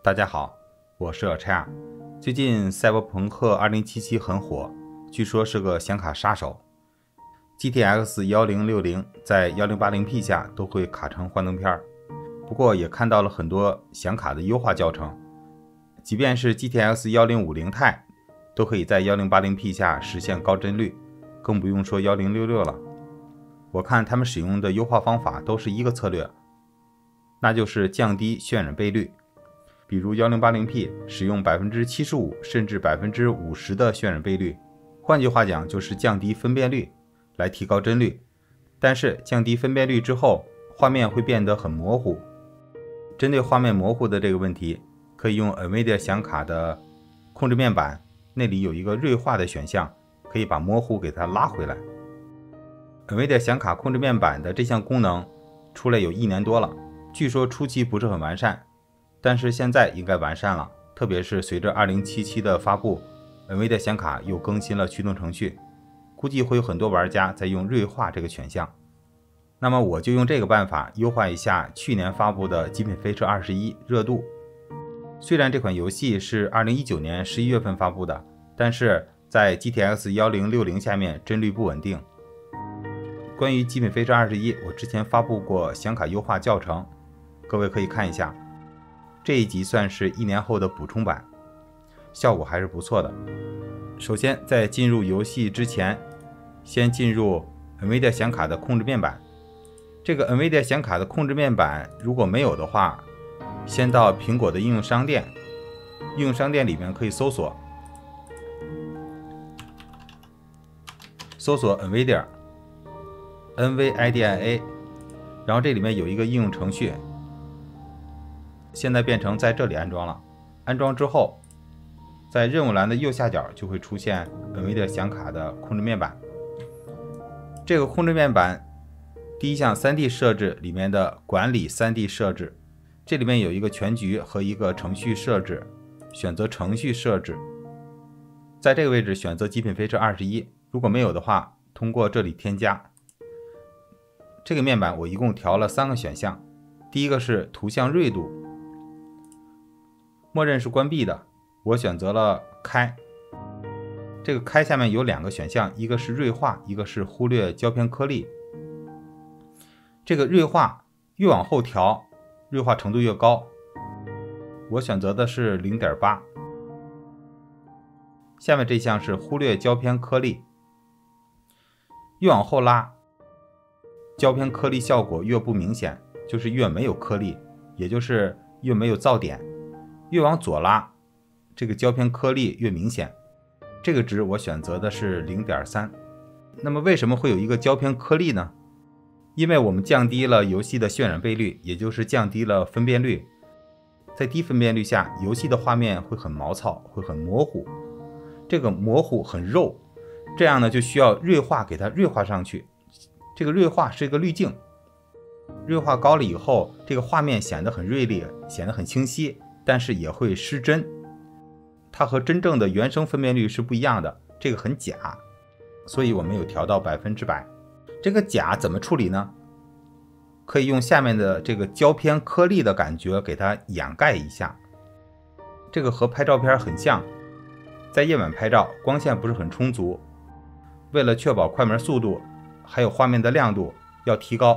大家好，我是LCHR。最近赛博朋克2077很火，据说是个显卡杀手。GTX 1060在 1080P 下都会卡成幻灯片，不过也看到了很多显卡的优化教程，即便是 GTX 1050 Ti 都可以在 1080P 下实现高帧率，更不用说1066了。我看他们使用的优化方法都是一个策略，那就是降低渲染倍率。比如 1080P 使用 75% 甚至 50% 的渲染倍率，换句话讲就是降低分辨率来提高帧率。但是降低分辨率之后，画面会变得很模糊。针对画面模糊的这个问题，可以用 NVIDIA 显卡的控制面板，那里有一个锐化的选项，可以把模糊给它拉回来。NVIDIA 显卡控制面板的这项功能出来有1年多了，据说初期不是很完善，但是现在应该完善了，特别是随着2077的发布， NVIDIA 显卡又更新了驱动程序，估计会有很多玩家在用锐化这个选项。那么我就用这个办法优化一下去年发布的《极品飞车21》热度。虽然这款游戏是2019年11月份发布的，但是在 GTX 1060下面帧率不稳定。关于《极品飞车21》，我之前发布过显卡优化教程，各位可以看一下。这一集算是1年后的补充版，效果还是不错的。首先在进入游戏之前，先进入 NVIDIA 显卡的控制面板。这个 NVIDIA 显卡的控制面板如果没有的话，先到苹果的应用商店，应用商店里面可以搜索 NVIDIA NVIDIA， 然后这里面有一个应用程序，现在变成在这里安装了。安装之后，在任务栏的右下角就会出现 NVIDIA 显卡的控制面板。这个控制面板第一项 3D 设置里面的管理 3D 设置，这里面有一个全局和一个程序设置，选择程序设置，在这个位置选择极品飞车21，如果没有的话，通过这里添加。这个面板我一共调了3个选项，第一个是图像锐度，默认是关闭的，我选择了开。这个开下面有2个选项，一个是锐化，一个是忽略胶片颗粒。这个锐化越往后调，锐化程度越高，我选择的是 0.8。 下面这项是忽略胶片颗粒，越往后拉，胶片颗粒效果越不明显，就是越没有颗粒，也就是越没有噪点。越往左拉，这个胶片颗粒越明显，这个值我选择的是 0.3。 那么为什么会有一个胶片颗粒呢？因为我们降低了游戏的渲染倍率，也就是降低了分辨率。在低分辨率下，游戏的画面会很毛糙，会很模糊，这个模糊很肉，这样呢就需要锐化给它锐化上去。这个锐化是一个滤镜，锐化高了以后，这个画面显得很锐利，显得很清晰，但是也会失真，它和真正的原生分辨率是不一样的，这个很假，所以我没有调到100%。这个假怎么处理呢？可以用下面的这个胶片颗粒的感觉给它掩盖一下。这个和拍照片很像，在夜晚拍照光线不是很充足，为了确保快门速度还有画面的亮度，要提高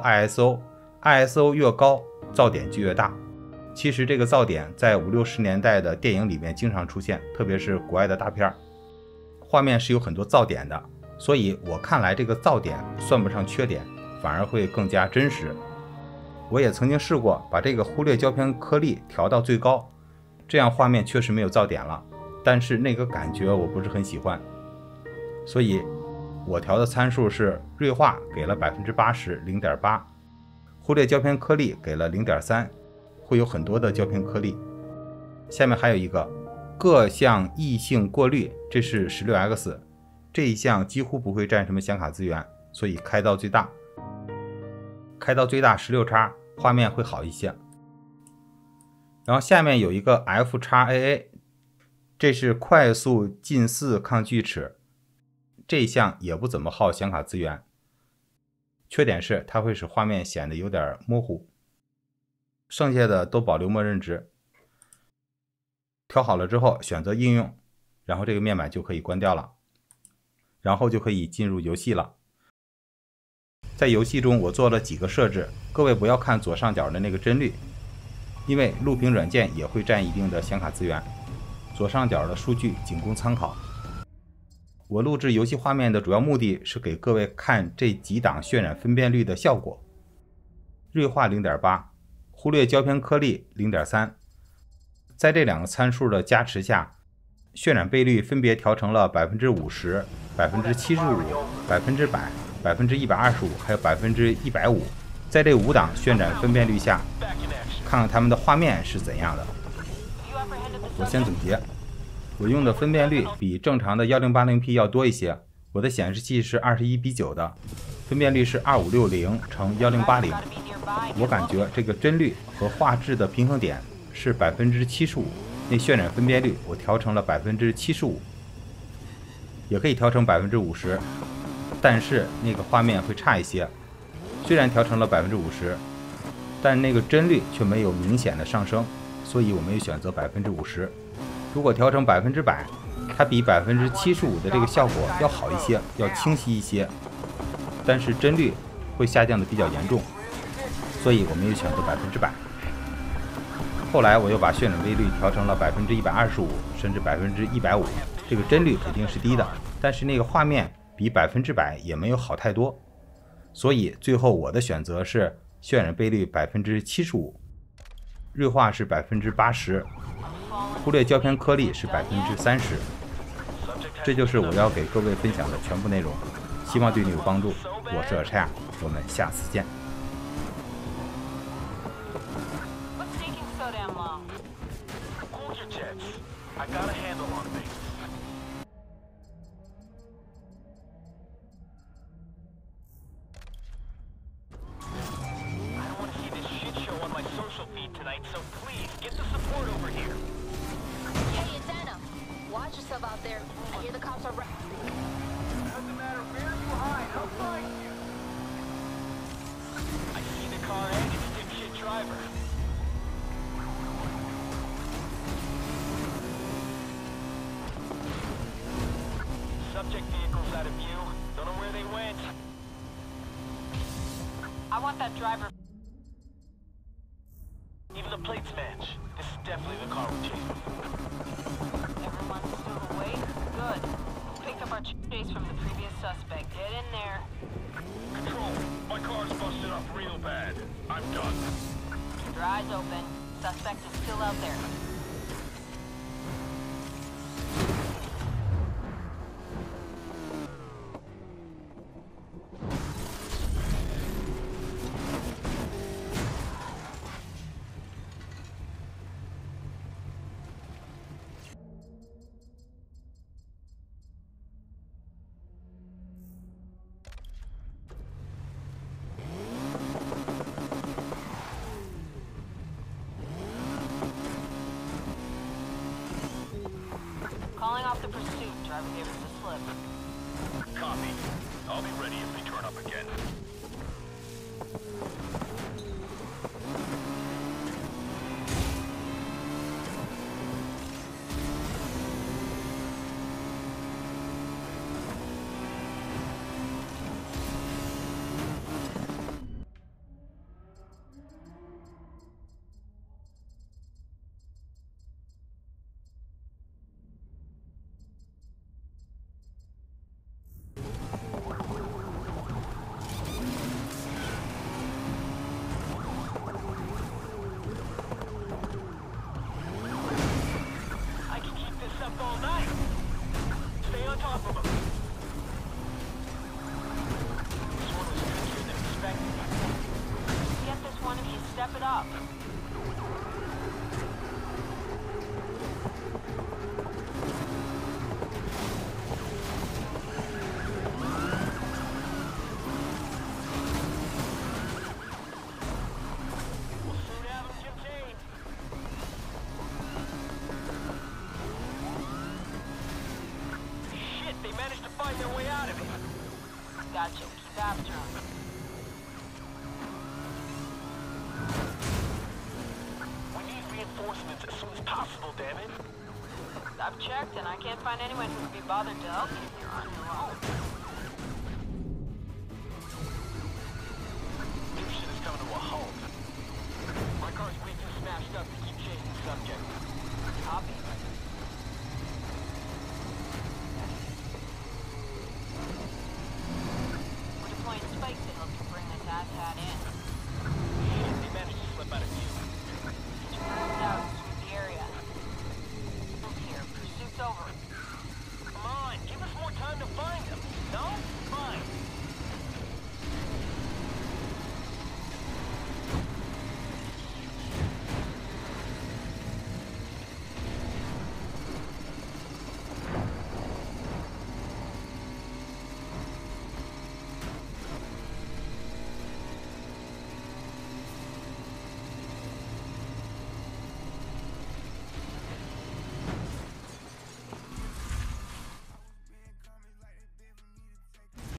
ISO 越高噪点就越大。其实这个噪点在50、60年代的电影里面经常出现，特别是国外的大片，画面是有很多噪点的，所以我看来这个噪点算不上缺点，反而会更加真实。我也曾经试过把这个忽略胶片颗粒调到最高，这样画面确实没有噪点了，但是那个感觉我不是很喜欢，所以我调的参数是锐化给了 80%， 0.8， 忽略胶片颗粒给了 0.3， 会有很多的胶片颗粒。下面还有一个各项异性过滤，这是 16X， 这一项几乎不会占什么显卡资源，所以开到最大，开到最大 16X 画面会好一些。然后下面有一个 FXAA， 这是快速近似抗锯齿，这一项也不怎么耗显卡资源，缺点是它会使画面显得有点模糊，剩下的都保留默认值。 调好了之后选择应用，然后这个面板就可以关掉了，然后就可以进入游戏了。在游戏中我做了几个设置，各位不要看左上角的那个帧率，因为录屏软件也会占一定的显卡资源，左上角的数据仅供参考。我录制游戏画面的主要目的是给各位看这几档渲染分辨率的效果。锐化 0.8， 忽略胶片颗粒 0.3， 在这两个参数的加持下，渲染倍率分别调成了 50%、75%、100%、125%还有 150%。在这5档渲染分辨率下，看看它们的画面是怎样的。我先总结，我用的分辨率比正常的 1080P 要多一些，我的显示器是21:9的，分辨率是2560乘1080。我感觉这个帧率和画质的平衡点是 75%， 那渲染分辨率我调成了 75%， 也可以调成 50%， 但是那个画面会差一些。虽然调成了 50%， 但那个帧率却没有明显的上升，所以我没有选择 50%。 如果调成100%，它比 75% 的这个效果要好一些，要清晰一些，但是帧率会下降的比较严重，所以我没有选择100%。后来我又把渲染倍率调成了 125%， 甚至 150%， 这个帧率肯定是低的，但是那个画面比100%也没有好太多，所以最后我的选择是渲染倍率 75%， 锐化是 80%， 忽略胶片颗粒是 30%。 这就是我要给各位分享的全部内容，希望对你有帮助。我是Achaia，我们下次见。 Watch yourself out there. I hear the cops are Doesn't matter where you hide, I'll find you. I see the car and its dipshit driver. Subject vehicle's out of view. Don't know where they went. I want that driver. Even the plates match. This is definitely the car we're chasing. Everyone's still awake? Good. Picked up our chase from the previous suspect. Get in there. Control, my car's busted up real bad. I'm done. Keep your eyes open. Suspect is still out there. Calling off the pursuit. Driver gave us the slip. Copy. I'll be ready if they turn up again. All night. Stay on top of them. This one was trickier than expected. Get this one if you step it up. We'll soon have them contained. They managed to find their way out of it. Gotcha. Keep after them. We need reinforcements as soon as possible, damn it. I've checked and I can't find anyone who would be bothered to help you if you're on your own. This shit is coming to a halt. My car's way too smashed up to